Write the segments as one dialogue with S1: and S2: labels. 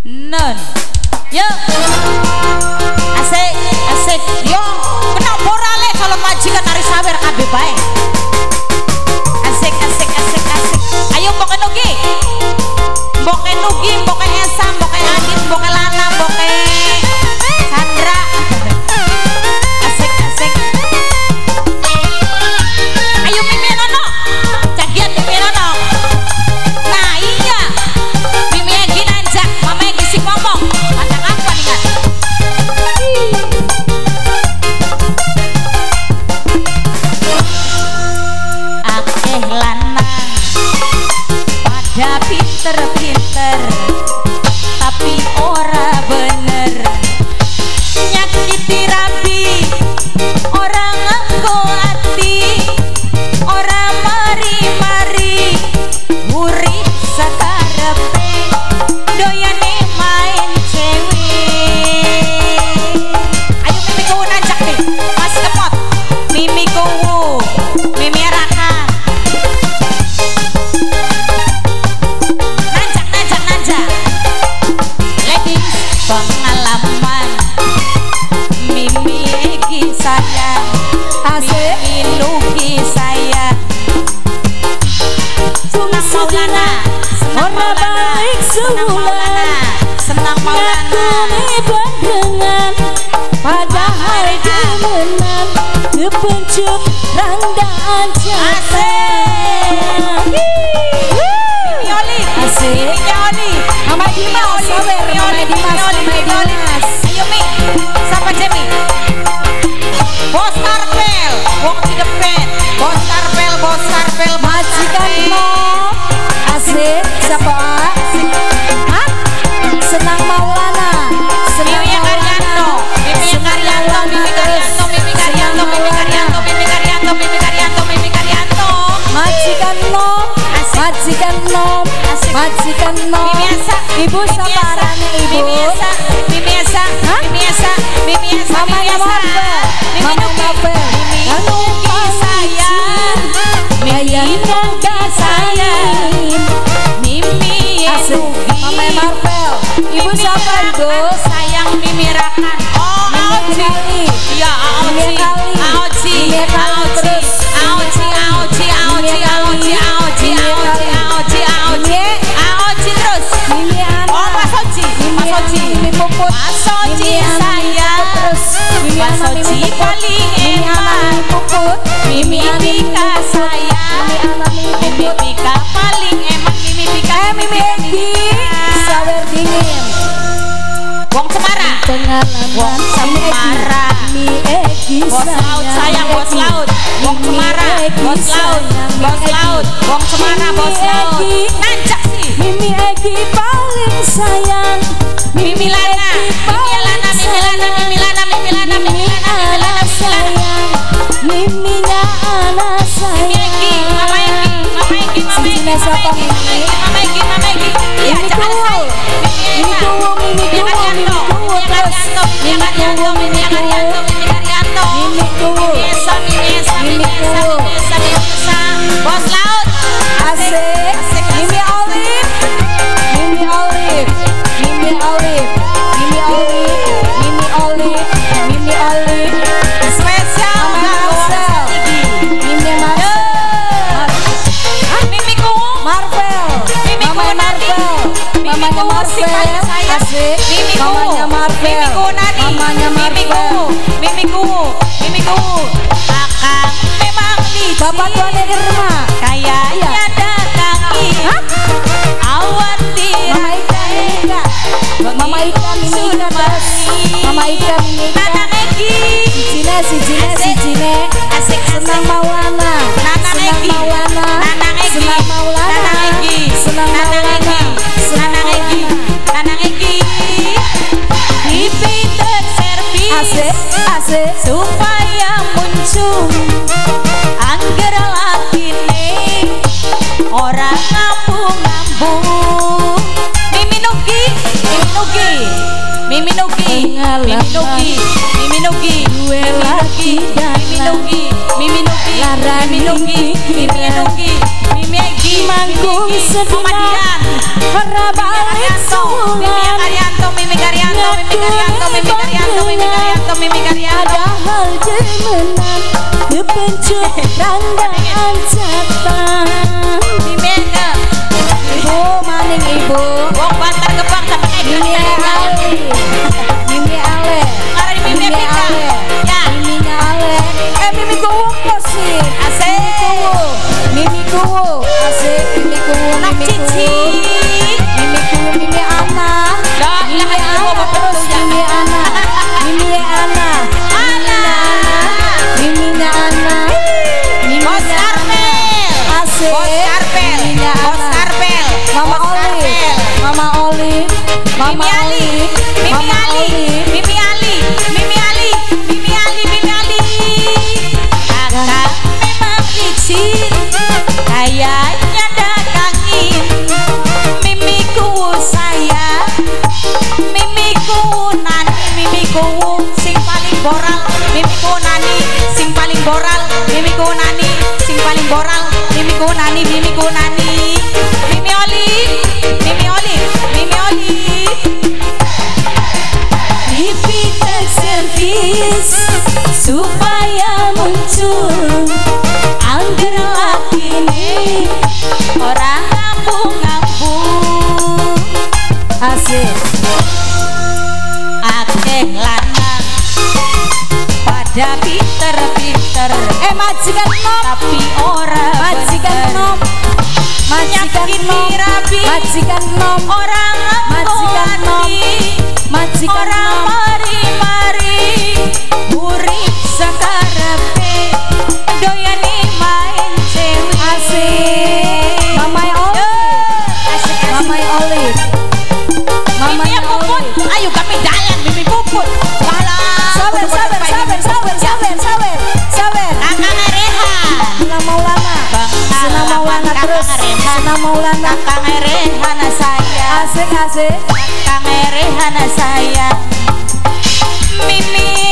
S1: Non. Yo. Asik, asik. Yo, kena borale calon majikan Ari Sawer kabeh bae. Asik, asik, asik, asik. Ayo mbok Nugi. Mbok Nugi, mbok Esa, mbok Adit, mbok Lana, mbok Sandra. Asik, asik. Ayo Mimi Nono. Cagian Mimi Nono. Nah, iya. Mimi Egi nanjak, Mama Egi sing ngomong. Pandang apa nih kan? Akeh lanang pada pinter-pinter tapi ora bener, nyakiti rabi orang nganggo hati, ora mari-mari urip sakarepe doyane main cewek. Ayo Mimi Kuwu nanjak nih Mas Kemot, Mimi Kuwu, Mimi Arakan. Nanjak, nanjak, nanjak. Ladies pengalaman, Mimi Egi sayang, Mimi Nugi sayang. Senang Maulana, senang Maulana, senang Maulana, senang Maulana.
S2: Dengan padahal demenan kepencup randaan
S1: Asik. Mimi Oli,
S2: Asik.
S1: Mimi Oli,
S2: Mama Dimas, Sawer, Mama Dimas, Mama Dimas.
S1: Ayo Mi, siapa Jemi? Bos Karpel, Wong Cidepet, Bos Karpel, Bos Karpel,
S2: Majikan no asik siapa? Hah? Senang Maulana, senang
S1: Mimi Karyanto, Mimi Karyanto, Mimi Karyanto, Mimi Karyanto, Mimi Karyanto, Mimi Karyanto, Mimi Karyanto, Mimi Karyanto.
S2: Majikan no, majikan no, majikan no.
S1: Mimi Esa,
S2: Ibu
S1: Mimi
S2: siapa
S1: Esa,
S2: arahnya ibu?
S1: Mimi Esa, Mimi Esa,
S2: Hah?
S1: Mimi Esa, Mimi Esa,
S2: Mamanya
S1: Mimi Esa.
S2: Marvel,
S1: Mimi
S2: Mamanya
S1: Nugi,
S2: Marvel.
S1: Mimi
S2: Lalu
S1: Nugi sayang, Mimi Nugi sayang, Mimi
S2: Asik,
S1: Nugi.
S2: Mamanya Marvel. Ibu
S1: Mimi
S2: siapa ibu?
S1: Rakan sayang, Mimi Rakan. Oh,
S2: Mimi
S1: Aoji.
S2: Kali.
S1: Iya,
S2: Mimi
S1: Aoji.
S2: Kali.
S1: Aoji.
S2: Mimi Kali
S1: Aoji.
S2: terus.
S1: Aoji, Aoji, Aoji,
S2: Mimi Kali.
S1: Aoji, Aoji,
S2: Mimi
S1: Aoji,
S2: Kali.
S1: Aoji, Aoji. Aoji terus.
S2: Mimi Ana.
S1: Oh, Mas Oji. Mas Oji.
S2: Mimi Puput.
S1: Mas Oji
S2: Mimi Ana, Mimi
S1: sayang.
S2: Puput terus. Mimi
S1: Mas
S2: Ana, Mimi
S1: Oji
S2: Puput.
S1: paling
S2: Mimi Ana,
S1: enak.
S2: Mimi Puput.
S1: Mimi
S2: Ana, Mimi
S1: Pika
S2: Puput.
S1: sayang.
S2: Mimi Ana, Mimi
S1: Mimi
S2: Puput.
S1: Pika paling emak. Mimi Pika.
S2: Mimi Egi Sawer dingin
S1: Wong Cemara.
S2: pengalaman
S1: Wong Cemara.
S2: Mimi Egi
S1: Bos laut sayang, bos laut. Wong Cemara, bos laut, bos laut. Wong Cemara, bos laut. Nanjak sih.
S2: Mimi Egi paling sayang
S1: Mimi Lana, Mimi Lana, Mimi Lana, Mimi Lana, Mimi Lana, Mimi Lana, Mimi Lana, Mimi Lana.
S2: Miminya anak
S1: Mimi
S2: sayang
S1: Egi, Mama Egi, Mama Egi, Mama Egi,
S2: Cincinnya siapa,
S1: Mama Egi, Mama Egi, Mama Egi. Iya,
S2: Mimi
S1: jangan
S2: Kuwu.
S1: say.
S2: Mimi Kuwu, Mimi
S1: Mimi
S2: Kuwu,
S1: Karyanto,
S2: Mimi Kuwu
S1: Mimi
S2: terus.
S1: Karyanto, Mimi
S2: Mimi
S1: Karyanto,
S2: Kuwu.
S1: Mimi Karyanto, Mimi
S2: Mimi
S1: Karyanto.
S2: Kuwu.
S1: Mimi Esa, Mimi Esa, Mimi
S2: Mimi
S1: Esa,
S2: Kuwu.
S1: Mimi Esa, Mimi Esa. Bos laut.
S2: Asik Mimi Olive Mimi Olive Mimi Olive Mimi Olive Mimi Olive Mimi Olive
S1: Spesial
S2: Mama Marcel Mimi Marcel
S1: Mimi Kuwu,
S2: Marvel
S1: Mimi Kuwu
S2: Mama
S1: Nani.
S2: Marvel
S1: Mimi
S2: Mamanya
S1: Kuwu sing
S2: Marvel
S1: paling sayang.
S2: Asik
S1: Mimi Kuwu,
S2: Mamanya Marvel
S1: Mimi Kuwu Nani.
S2: Mamanya
S1: Mimi
S2: Marvel
S1: Kuwu, Mimi Kuwu, Mimi Kuwu. Akang memang licin.
S2: Bapak tuannya Irma
S1: Kayaknya
S2: Iya.
S1: datang
S2: Hah?
S1: Awatir.
S2: Mama Ika Mimi Ika Mama Ika Mimi Ika terus Mama Ika Mimi Ika
S1: Nana Egi.
S2: si Jine
S1: Asik,
S2: senang Maulana
S1: Nana
S2: senang
S1: Egi.
S2: Maulana
S1: Nana Egi.
S2: senang Maulana
S1: Nana Egi.
S2: senang
S1: Nana
S2: Maulana
S1: Egi.
S2: senang
S1: Nana Egi.
S2: Maulana
S1: Nana Egi. TV terservis.
S2: asik asik
S1: Supaya muncul angger latine orang ngambung-ngambung. Mimi Nugi, Mimi Nugi, Mimi Nugi, Mimi Nugi, Mimi Nugi,
S2: gue lagi
S1: Mimi Nugi, Mimi Nugi,
S2: Larang
S1: Mimi Nugi, Mimi Nugi, Mimi Egi,
S2: manggung
S1: Mimi Egi,
S2: sedina
S1: Mama Dian,
S2: ora balik
S1: Mimi
S2: sulan Padahal jemenan kepencut randaan jatan. Ibu maning ibu.
S1: Wong Bantar Gebang sampe
S2: Mimi Ale. Mimi Ale.
S1: Mimi Ale. Ya.
S2: Mimi Ale. Mimi Kuwu kok sih?
S1: Asik.
S2: Mimi Kuwu. Asik Mimi Kuwu.
S1: Nok cici.
S2: Mimi Kuwu Mimi Ana. Mimi Ana terus Mimi Ana. Mimi Ana. Mimi Ana. Mimi
S1: Bos Karpel.
S2: Asik.
S1: Bos Karpel. Bos Karpel.
S2: Mama Oli. Mama Oli. Mama
S1: Mimi Ali.
S2: Oli.
S1: Mimi
S2: Mama
S1: Ali.
S2: Oli.
S1: Mimi Ali. Mimi Ali. Mimi Ali. Mimi Ali. Kakak memang licin, kayaknya dakangin. Mimi Kuwu saya, Mimi Kuwu nani, Mimi Kuwu sing paling boral, Mimi Kuwu nani sing paling boral, Mimi Kuwu nani sing paling boral, Mimi Kuwu nani, Mimi Kuwu nani. Mimi Oli, Mimi Oli, Mimi Oli. Repeat service supaya muncul angger lakini orang ngambung-ngambung.
S2: Asik.
S1: Akeh lanang pada pinter-pinter,
S2: Majikan nom.
S1: tapi ora
S2: Majikan
S1: bener.
S2: nom. Majikan
S1: Nyakiti
S2: nom.
S1: rabi
S2: Majikan nom.
S1: orang
S2: Majikan nom. Majikan
S1: orang
S2: nom.
S1: mari-mari urip sakarepe doyani main cewek.
S2: Asik. Mamai Oli.
S1: Asik, asik.
S2: Mamai Oli. Mamai
S1: Mimi Puput,
S2: Oli.
S1: ayo kami jalan Mimi Puput. Walah.
S2: Sabar, sabar, sabar, sabar, sabar, sabar, sabar.
S1: Kakang Rehan.
S2: Senang Maulana. Senang Maulana terus. Senang Maulana.
S1: Kakang Rehan saya.
S2: Asik, asik.
S1: Kakang Rehan saya. Mimi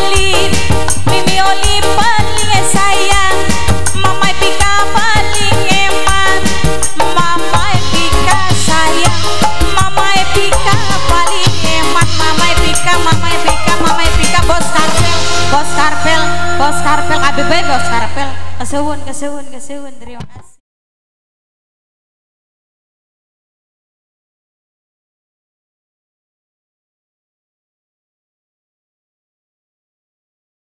S1: Oli paling sayang. Mama Pika paling eman. Mama Pika sayang. Mama Pika paling eman. Mama Pika, Mama Pika, Mama Pika. Bos Karpel, Bos Karpel, Bos Karpel. ABB Bos Karpel. Kesuwun, kesuwun, kesuwun. Terima kasih.